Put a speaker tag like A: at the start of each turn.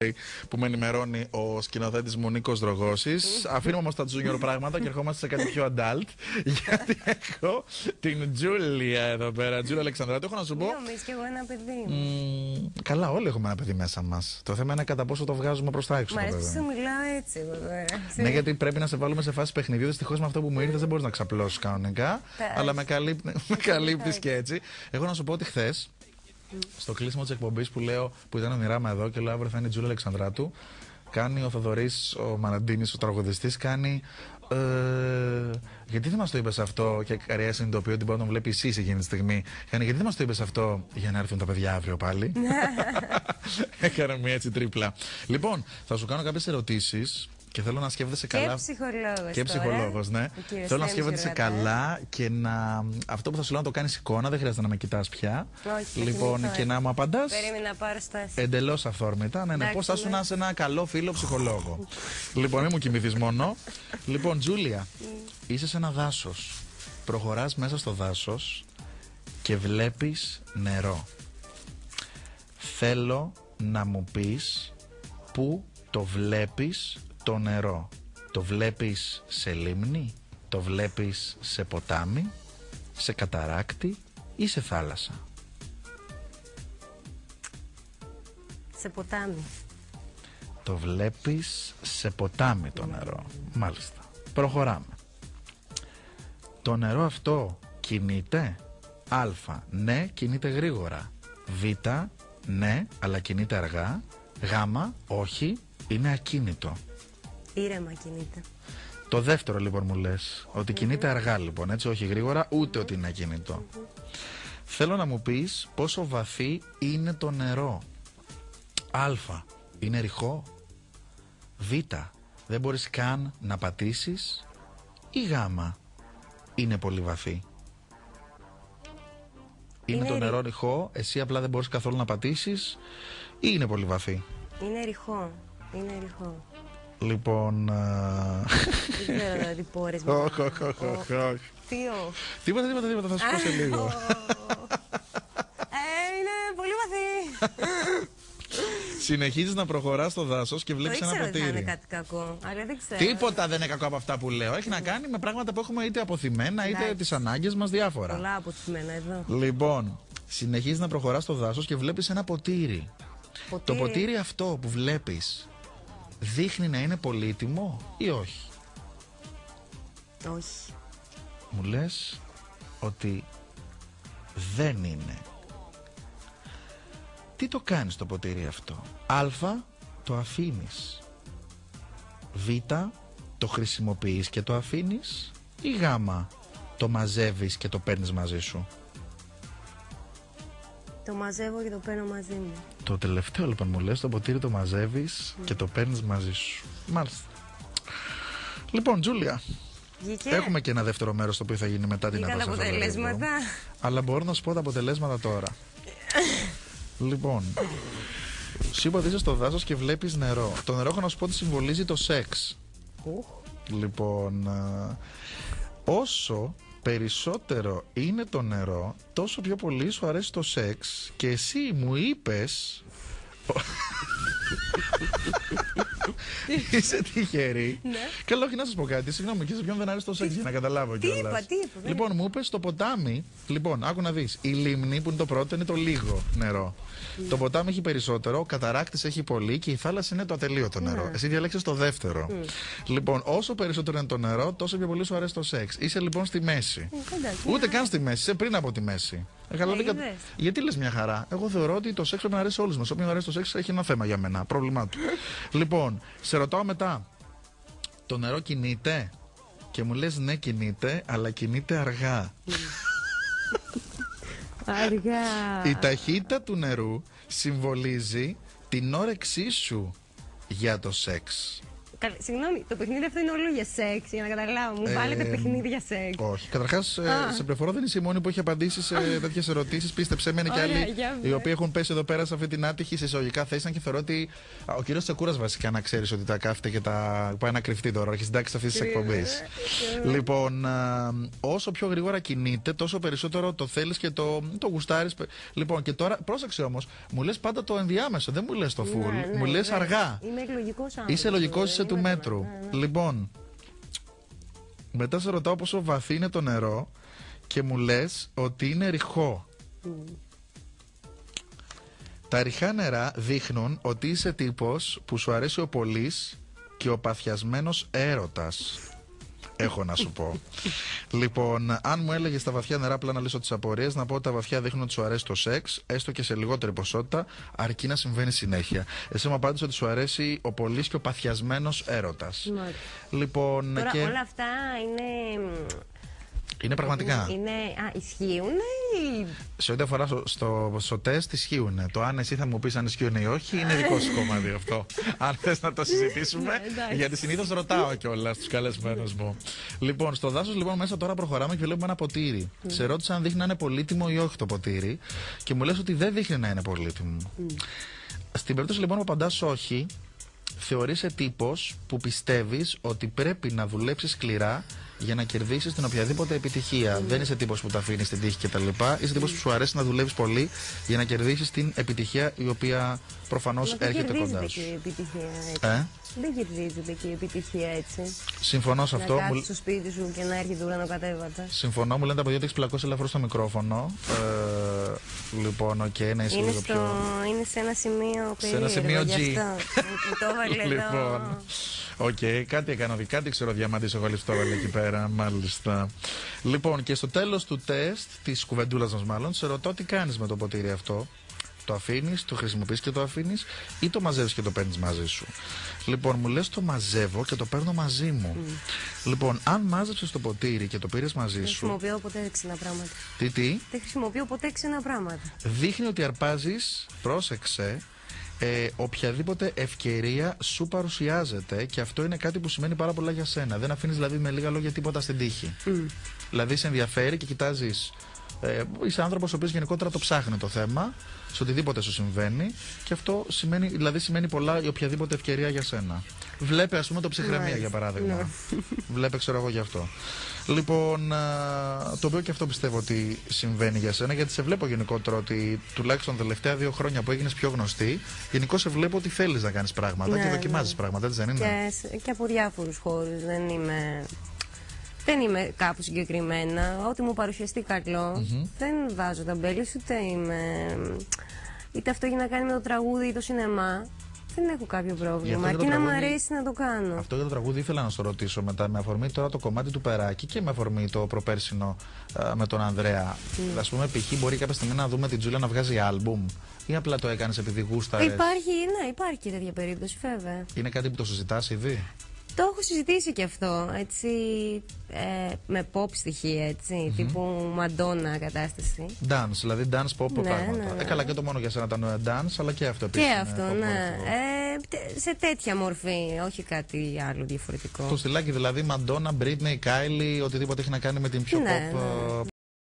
A: που με ενημερώνει ο σκηνοθέτης μου Νίκος Δρογώσης. Αφήνουμε όμως τα junior πράγματα και ερχόμαστε σε κάτι πιο adult. Γιατί έχω την Τζούλια εδώ πέρα, Τζούλια Αλεξανδράτου. Έχω να σου πω.
B: Νομίζω και εγώ ένα παιδί.
A: Καλά, όλοι έχουμε ένα παιδί μέσα μας. Το θέμα είναι κατά πόσο το βγάζουμε προς τα έξω.
B: Μ' αρέσει που σου μιλάω έτσι εδώ πέρα.
A: Ναι, γιατί πρέπει να σε βάλουμε σε φάση παιχνιδιού. Δυστυχώς με αυτό που μου ήρθε δεν μπορείς να ξαπλώσεις κανονικά. Αλλά με καλύπτεις και έτσι. Έχω να σου πω ότι χθες, στο κλείσιμο της εκπομπής που ήταν ο Μοιράμα εδώ και λέω αύριο θα είναι η Τζούλια Αλεξανδράτου, κάνει ο Θοδωρής, ο Μαναντίνης, ο τραγουδιστής, κάνει. Γιατί δεν μας το είπες αυτό και καριέρα συνειδητοποιώ ότι μπορεί να τον βλέπει εσύ εκείνη τη στιγμή. Γιατί δεν μας το είπες αυτό για να έρθουν τα παιδιά αύριο πάλι. Έκανα μια έτσι τρίπλα. Λοιπόν, θα σου κάνω κάποιες ερωτήσεις. Και θέλω να σκέφτεσαι καλά.
B: Και
A: ψυχολόγος, ναι. Θέλω να σκέφτεσαι καλά και να. Αυτό που θα σου λέω να το κάνεις εικόνα, δεν χρειάζεται να με κοιτάς πια.
B: Όχι,
A: λοιπόν, και να μου απαντάς.
B: Περίμενα να πάρω στάση.
A: Εντελώς αυθόρμητα. Ναι, πώς θα σου να είσαι ένα καλό φίλο ψυχολόγο. Λοιπόν, μην μου κοιμηθείς μόνο. Λοιπόν, Τζούλια, είσαι σε ένα δάσος. Προχωράς μέσα στο δάσος και βλέπεις νερό. Θέλω να μου πεις πού το βλέπεις. Το νερό, το βλέπεις σε λίμνη, το βλέπεις σε ποτάμι, σε καταράκτη ή σε θάλασσα?
B: Σε ποτάμι.
A: Το βλέπεις σε ποτάμι το νερό. Μάλιστα. Προχωράμε. Το νερό αυτό κινείται? Α, ναι, κινείται γρήγορα. Β, ναι, αλλά κινείται αργά. Γ, όχι, είναι ακίνητο.
B: Ήρεμα κινείται.
A: Το δεύτερο λοιπόν μου λες, ότι κινείται αργά λοιπόν, έτσι, όχι γρήγορα, ούτε ότι είναι ακίνητο. Θέλω να μου πεις πόσο βαθύ είναι το νερό. Α, είναι ρηχό. Β, δεν μπορείς καν να πατήσεις. Ή Γ, είναι πολύ βαθύ. Είναι το νερό ρηχό, εσύ απλά δεν μπορείς καθόλου να πατήσεις, ή είναι πολύ βαθύ?
B: Είναι ρηχό. Είναι ρηχό.
A: Λοιπόν.
B: Δεν ξέρω να τι πω, ρε.
A: Όχι. Τίποτα, θα σου πω σε λίγο.
B: Είναι πολύ βαθύ.
A: Συνεχίζεις να προχωράς στο δάσος και βλέπεις ένα ποτήρι.
B: Δεν ξέρω ότι θα είναι κάτι κακό, αλλά δεν ξέρω.
A: Τίποτα δεν είναι κακό από αυτά που λέω. Έχει να κάνει με πράγματα που έχουμε είτε αποθυμένα είτε τις ανάγκες μας διάφορα.
B: Πολλά αποθυμένα εδώ.
A: Λοιπόν, συνεχίζεις να προχωράς στο δάσος και βλέπεις ένα ποτήρι. Το ποτήρι αυτό που βλέπεις δείχνει να είναι πολύτιμο ή όχι?
B: Όχι.
A: Μου λες ότι δεν είναι. Τι το κάνεις το ποτήρι αυτό? Α, το αφήνεις. Β, το χρησιμοποιείς και το αφήνεις. Ή Γ, το μαζεύεις και το παίρνεις μαζί σου?
B: Το μαζεύω και το παίρνω μαζί μου.
A: Το τελευταίο λοιπόν μου λες, το ποτήρι το μαζεύεις και το παίρνεις μαζί σου. Μάλιστα. Λοιπόν, Τζούλια, έχουμε και ένα δεύτερο μέρος το οποίο θα γίνει μετά την απόφαση.
B: Αποτελέσματα.
A: Αλλά μπορώ να σου πω τα αποτελέσματα τώρα. Λοιπόν, σου είπα ότι είσαι στο δάσος και βλέπεις νερό. Το νερό έχω να σου πω ότι συμβολίζει το σεξ. Λοιπόν, όσο περισσότερο είναι το νερό, τόσο πιο πολύ σου αρέσει το σεξ. Και εσύ μου είπες είσαι τυχερή.
B: Ναι.
A: Καλά, όχι να σας πω κάτι. Συγγνώμη, και σε ποιον δεν αρέσει το σεξ, για να καταλάβω κιόλας.
B: Τι είπα.
A: Λοιπόν, μου είπες το ποτάμι. Λοιπόν, άκου να δεις. Η λίμνη που είναι το πρώτο είναι το λίγο νερό. Το ποτάμι έχει περισσότερο, ο καταράκτης έχει πολύ και η θάλασσα είναι το ατελείωτο νερό. Εσύ διαλέξεις το δεύτερο. Λοιπόν, όσο περισσότερο είναι το νερό, τόσο πιο πολύ σου αρέσει το σεξ. Είσαι λοιπόν στη μέση. Ούτε καν στη μέση, είσαι πριν από τη μέση. Γιατί λες μια χαρά? Εγώ θεωρώ ότι το σεξ πρέπει να αρέσει σε όλους μας. Όποιον αρέσει το σεξ έχει ένα θέμα για μένα. Πρόβλημά του. Λοιπόν, σε ρωτάω μετά. Το νερό κινείται? Και μου λες ναι, κινείται, αλλά κινείται αργά.
B: Αργά.
A: Η ταχύτητα του νερού συμβολίζει την όρεξή σου για το σεξ.
B: Συγγνώμη, το παιχνίδι αυτό είναι όλο για σεξ, για να καταλάβω. Μου βάλετε παιχνίδι για σεξ.
A: Όχι. Καταρχάς, σε πληροφορώ δεν είσαι η μόνη που έχει απαντήσει σε τέτοιες ερωτήσεις. Πίστεψέ με, είναι και άλλοι οι οποίοι έχουν πέσει εδώ πέρα σε αυτή την άτυχη σε εισαγωγικά θέση. Και θεωρώ ότι ο κύριος Τσεκούρας βασικά να ξέρεις ότι τα κάθεται και τα πάει να κρυφτεί τώρα. Έχει συντάξει αυτή τη εκπομπή. Λοιπόν, όσο πιο γρήγορα κινείται, τόσο περισσότερο το θέλεις και το γουστάρεις. Λοιπόν, και τώρα πρόσεξε όμως, μου λες πάντα το ενδιάμεσο, δεν μου λες το full, μου λες αργά.
B: Είμαι λογικός άνθρωπος.
A: Είσαι λογικός, είσαι του μέτρου. Λοιπόν, μετά σε ρωτάω πόσο βαθύ είναι το νερό και μου λες ότι είναι ρηχό. Τα ρηχά νερά δείχνουν ότι είσαι τύπος που σου αρέσει ο πολύς και ο παθιασμένος έρωτας. Έχω να σου πω. Λοιπόν, αν μου έλεγε τα βαθιά νερά, απλά να λύσω τις απορίες, να πω ότι τα βαθιά δείχνουν ότι σου αρέσει το σεξ, έστω και σε λιγότερη ποσότητα, αρκεί να συμβαίνει συνέχεια. Εσύ μου απάντησε ότι σου αρέσει ο πολύς και ο παθιασμένος έρωτας. Λοιπόν,
B: τώρα,
A: και...
B: όλα αυτά είναι.
A: Είναι πραγματικά.
B: Ισχύουν ή...
A: Σε ό,τι αφορά στο τεστ, ισχύουν. Το αν εσύ θα μου πεις αν ισχύουν ή όχι, είναι δικό σου κομμάτι αυτό. Αν θες να το συζητήσουμε, γιατί συνήθως ρωτάω κιόλας τους καλεσμένους μου. Λοιπόν, στο δάσος λοιπόν μέσα τώρα προχωράμε και βλέπουμε ένα ποτήρι. Σε ρώτησα αν δείχνει να είναι πολύτιμο ή όχι το ποτήρι και μου λες ότι δεν δείχνει να είναι πολύτιμο. Στην περίπτωση λοιπόν που απαντάς όχι, θεωρείσαι τύπος που πιστεύεις ότι πρέπει να δουλέψεις σκληρά για να κερδίσεις την οποιαδήποτε επιτυχία. Δεν είσαι τύπος που τα αφήνεις στην τύχη κτλ. Είσαι τύπος που σου αρέσει να δουλεύεις πολύ για να κερδίσεις την επιτυχία η οποία προφανώς έρχεται κοντά σου.
B: Δεν κερδίζεται και η επιτυχία έτσι.
A: Συμφωνώ σε αυτό.
B: Να κάτσεις στο σπίτι σου και να έρχεται ουρανοκατέβατα.
A: Συμφωνώ, μου λένε τα παιδιά ότι έχεις πλακώσει ελαφρώς στο μικρόφωνο. Λοιπόν, να είσαι λίγο πιο.
B: Είναι σε ένα σημείο περίεργο.
A: Σε ένα σημείο G.
B: Μου το έβαλε
A: λοιπόν. Κάτι έκανα, κάτι ξέρω διαμαντής εγώ ληφτό εκεί πέρα, μάλιστα. Λοιπόν, και στο τέλος του τεστ, της κουβεντούλας μας μάλλον, σε ρωτώ τι κάνεις με το ποτήρι αυτό. Το αφήνεις, το χρησιμοποιείς και το αφήνεις ή το μαζεύεις και το παίρνεις μαζί σου. Λοιπόν, μου λες το μαζεύω και το παίρνω μαζί μου. Λοιπόν, αν μάζεψες το ποτήρι και το πήρες μαζί σου.
B: Δεν χρησιμοποιώ ποτέ ξένα πράγματα.
A: Τι?
B: Δεν χρησιμοποιώ ποτέ ξένα πράγματα.
A: Δείχνει ότι αρπάζεις, πρόσεξε, οποιαδήποτε ευκαιρία σου παρουσιάζεται και αυτό είναι κάτι που σημαίνει πάρα πολλά για σένα. Δεν αφήνεις δηλαδή με λίγα λόγια τίποτα στην τύχη. Δηλαδή σε ενδιαφέρει και κοιτάζεις. Είσαι άνθρωπος ο οποίος γενικότερα το ψάχνει το θέμα, σε οτιδήποτε σου συμβαίνει και αυτό σημαίνει πολλά η οποιαδήποτε ευκαιρία για σένα. Βλέπε ας πούμε το ψυχραιμία για παράδειγμα. Βλέπε ξέρω εγώ γι' αυτό. Λοιπόν, το οποίο και αυτό πιστεύω ότι συμβαίνει για σένα, γιατί σε βλέπω γενικότερα ότι τουλάχιστον τα τελευταία 2 χρόνια που έγινες πιο γνωστή, γενικώς σε βλέπω ότι θέλεις να κάνεις πράγματα και δοκιμάζεις πράγματα, έτσι δεν είναι?
B: Και από διάφορους χώρους, δεν είμαι κάπου συγκεκριμένα. Ό,τι μου παρουσιαστεί καλό, δεν βάζω ταμπέλες, είτε αυτό έχει να κάνει με το τραγούδι ή το σινεμά. Δεν έχω κάποιο πρόβλημα. Αρκεί να μου αρέσει να το κάνω.
A: Αυτό για το τραγούδι ήθελα να σου ρωτήσω μετά, με αφορμή τώρα το κομμάτι του Περάκη και με αφορμή το προπέρσινο με τον Ανδρέα. Ας πούμε, π.χ. μπορεί κάποια στιγμή να δούμε την Τζούλια να βγάζει άλμπουμ ή απλά το έκανες επειδή γούσταρες?
B: Υπάρχει και τέτοια περίπτωση, βέβαια.
A: Είναι κάτι που το συζητάς ήδη?
B: Το έχω συζητήσει και αυτό, έτσι, με pop στοιχεία, έτσι, τύπου Μαντόνα κατάσταση.
A: Dance, δηλαδή dance pop πράγματα. Καλά, και το μόνο για σένα ήταν dance, αλλά και αυτό επίσης.
B: Και αυτό, σε τέτοια μορφή, όχι κάτι άλλο διαφορετικό.
A: Το στυλάκι δηλαδή Μαντόνα, Britney, Kylie, οτιδήποτε έχει να κάνει με την πιο pop